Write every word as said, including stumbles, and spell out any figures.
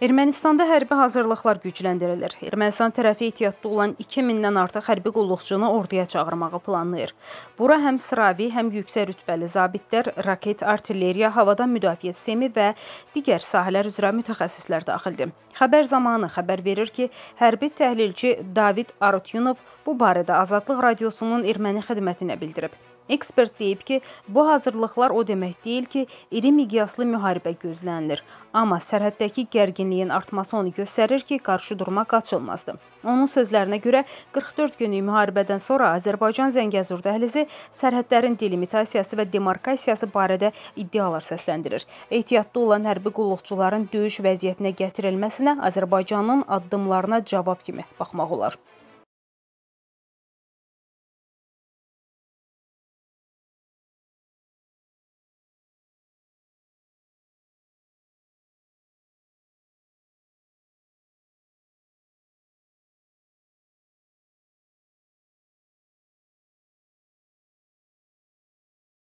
Ermənistanda hərbi hazırlıqlar gücləndirilir. Ermənistan tərəfi ehtiyatda olan iki mindən artıq hərbi qulluqçunu orduya çağırmağı planlayır. Bura həm sıravi, həm yüksək rütbəli zabitlər, raket, artilleriya, havadan müdafiə sistemi və digər sahələr üzrə mütəxəssislər daxildir. Xəbər zamanı xəbər verir ki, hərbi təhlilçi David Arutyunov bu barədə Azadlıq Radiosunun erməni xidmətinə bildirib. Ekspert deyib ki, bu hazırlıqlar o demək deyil ki, iri miqyaslı müharibə gözlənilir. Amma sərhəddəki gərginliyin artması onu göstərir ki, qarşıdurma qaçılmazdır. Onun sözlərinə görə qırx dörd günlük müharibədən sonra Azərbaycan-Zəngəzur dəhlizi sərhədlərin delimitasiyası və demarkasiyası barədə iddialar səsləndirir. Ehtiyatda olan hərbi qulluqçuların döyüş vəziyyətinə gətirilməsinə Azərbaycanın addımlarına cavab kimi baxmaq olar.